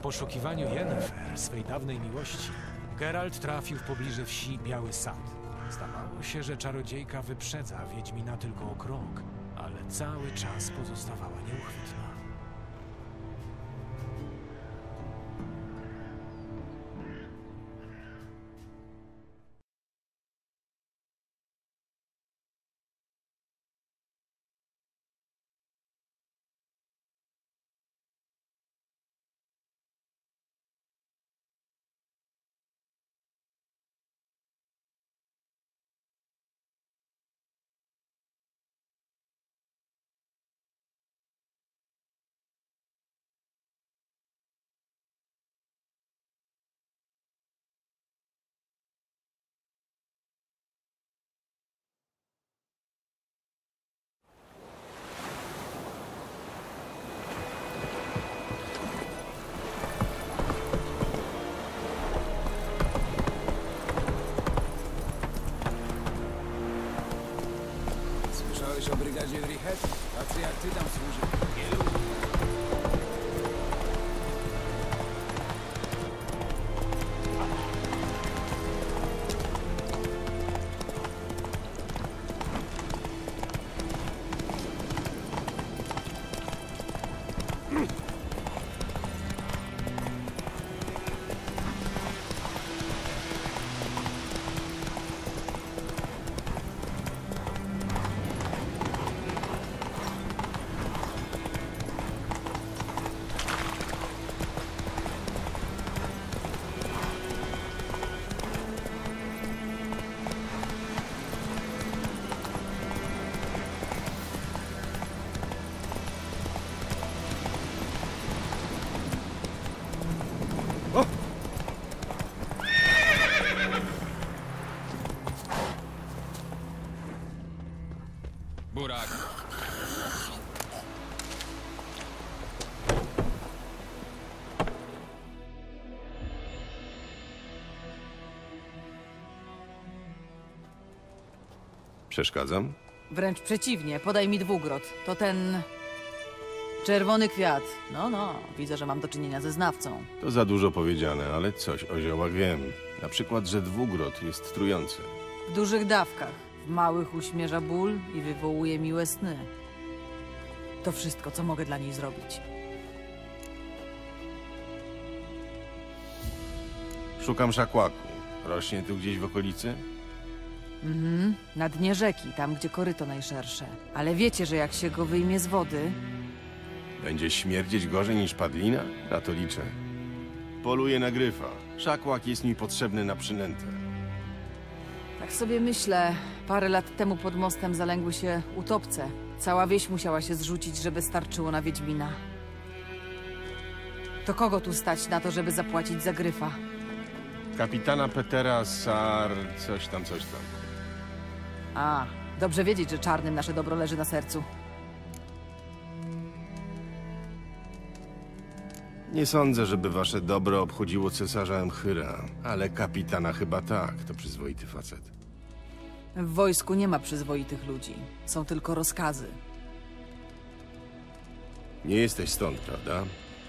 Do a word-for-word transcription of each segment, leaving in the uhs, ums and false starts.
poszukiwaniu Yennefer, swej dawnej miłości, Geralt trafił w pobliże wsi Biały Sad. Zdawało się, że czarodziejka wyprzedza Wiedźmina tylko o krok, ale cały czas pozostawała nieuchwytna. Słyszałeś o brygadzie Wrihet? Tacy jak ty tam służy. Wielu. Burak. Przeszkadzam? Wręcz przeciwnie, podaj mi dwugrot. To ten... czerwony kwiat. No, no, widzę, że mam do czynienia ze znawcą. To za dużo powiedziane, ale coś o ziołach wiem. Na przykład, że dwugrot jest trujący. W dużych dawkach. W małych uśmierza ból i wywołuje miłe sny. To wszystko, co mogę dla niej zrobić. Szukam szakłaku. Rośnie tu gdzieś w okolicy? Mhm, na dnie rzeki, tam gdzie koryto najszersze. Ale wiecie, że jak się go wyjmie z wody... Będzie śmierdzieć gorzej niż padlina? Na to liczę. Poluję na gryfa. Szakłak jest mi potrzebny na przynętę. Tak sobie myślę, parę lat temu pod mostem zalęgły się utopce. Cała wieś musiała się zrzucić, żeby starczyło na Wiedźmina. To kogo tu stać na to, żeby zapłacić za gryfa? Kapitana Petera Sar... coś tam, coś tam. A, dobrze wiedzieć, że czarnym nasze dobro leży na sercu. Nie sądzę, żeby wasze dobro obchodziło cesarza Emchyra, ale kapitana chyba tak, to przyzwoity facet. W wojsku nie ma przyzwoitych ludzi. Są tylko rozkazy. Nie jesteś stąd, prawda?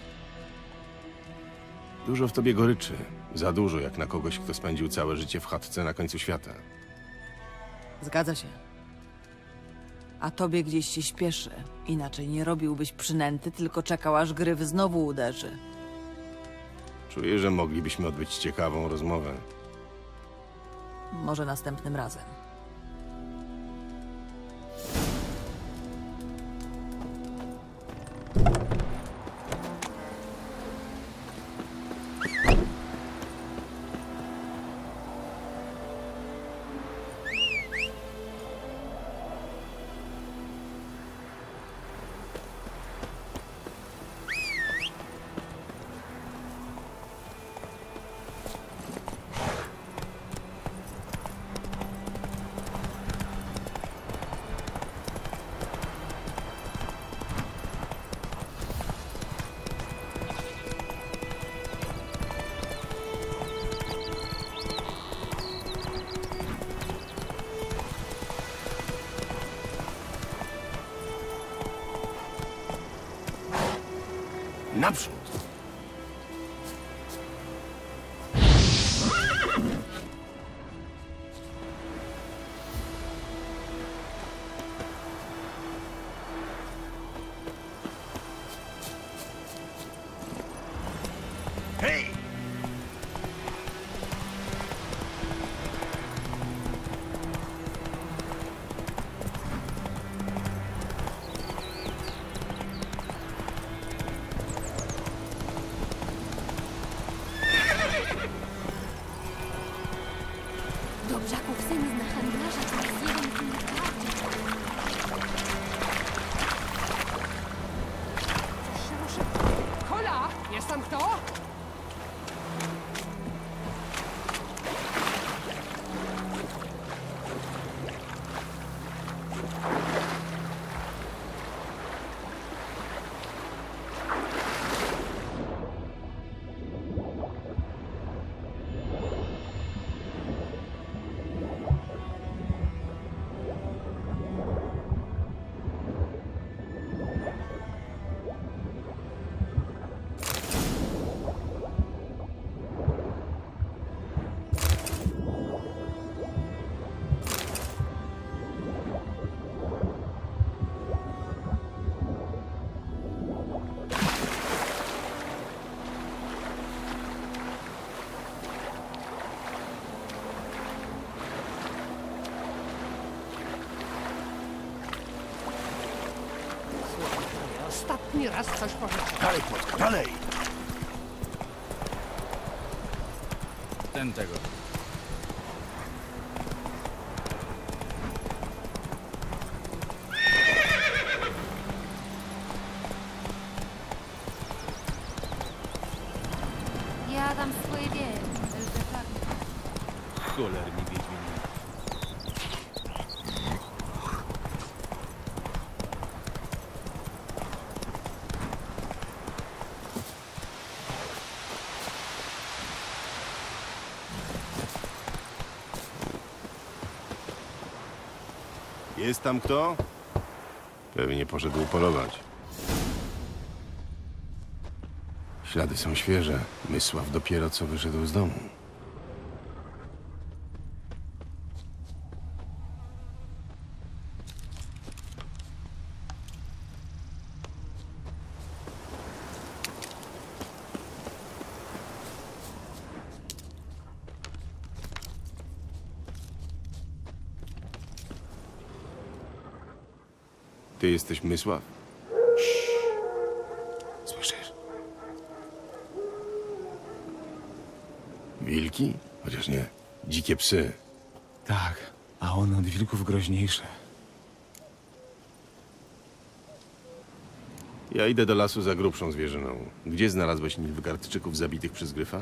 Dużo w tobie goryczy. Za dużo, jak na kogoś, kto spędził całe życie w chatce na końcu świata. Zgadza się. A tobie gdzieś się śpieszy. Inaczej nie robiłbyś przynęty, tylko czekał, aż gryf znowu uderzy. Czuję, że moglibyśmy odbyć ciekawą rozmowę. Może następnym razem. Naprzód! Ostatni raz coś powiedziałem. Dalej, Płotka, dalej! Ten tego. Ja dam swoje wie. Cholerni wiedźmini. Jest tam kto? Pewnie poszedł polować. Ślady są świeże. Mysław dopiero co wyszedł z domu. Ty jesteś Mysław? Słyszysz? Wilki? Chociaż nie. Dzikie psy. Tak, a one od wilków groźniejsze. Ja idę do lasu za grubszą zwierzyną. Gdzie znalazłeś Nilfgaardczyków zabitych przez Gryfa?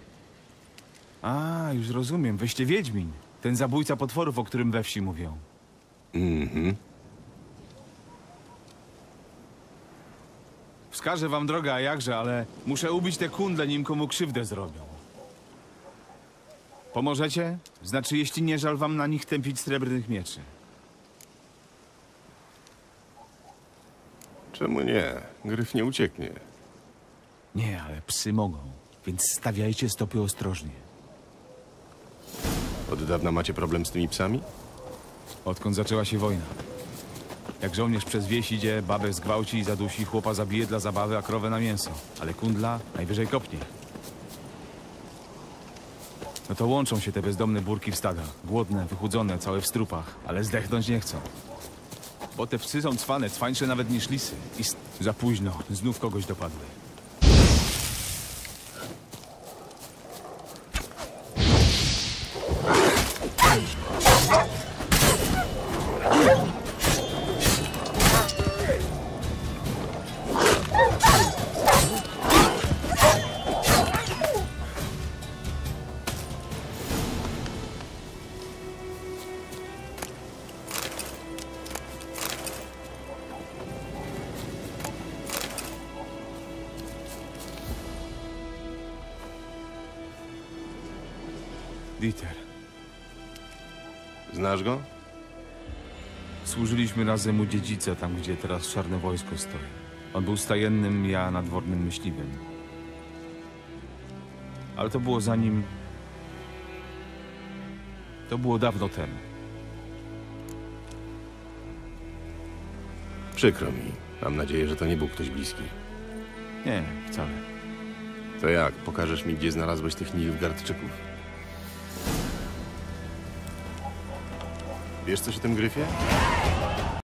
A, już rozumiem. Wyście Wiedźmin. Ten zabójca potworów, o którym we wsi mówią. Mhm. Wskażę wam drogę, a jakże, ale muszę ubić te kundle, nim komu krzywdę zrobią. Pomożecie? Znaczy, jeśli nie żal wam na nich tępić srebrnych mieczy. Czemu nie? Gryf nie ucieknie. Nie, ale psy mogą, więc stawiajcie stopy ostrożnie. Od dawna macie problem z tymi psami? Odkąd zaczęła się wojna. Jak żołnierz przez wieś idzie, babę zgwałci i zadusi, chłopa zabije dla zabawy, a krowę na mięso. Ale kundla najwyżej kopnie. No to łączą się te bezdomne burki w stadach. Głodne, wychudzone, całe w strupach, ale zdechnąć nie chcą. Bo te psy są cwane, cwańsze nawet niż lisy. I s- za późno, znów kogoś dopadły. Dieter. Znasz go? Służyliśmy razem u dziedzica, tam gdzie teraz czarne wojsko stoi. On był stajennym, ja nadwornym myśliwym. Ale to było zanim... To było dawno temu. Przykro mi. Mam nadzieję, że to nie był ktoś bliski. Nie, wcale. To jak? Pokażesz mi, gdzie znalazłeś tych Nilfgaardczyków? Wiesz coś o tym Gryfie?